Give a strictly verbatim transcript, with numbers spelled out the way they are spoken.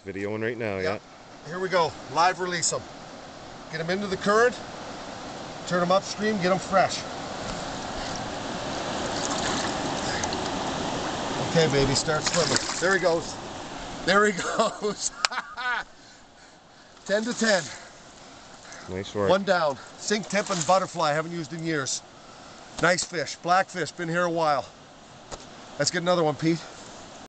Videoing right now, Yep. yeah. Here we go. Live release them. Get them into the current. Turn them upstream. Get them fresh. Okay, baby. Start swimming. There he goes. There he goes. ten to ten. Nice work. One down. Sink tip and butterfly. Haven't used in years. Nice fish. Blackfish. Been here a while. Let's get another one, Pete.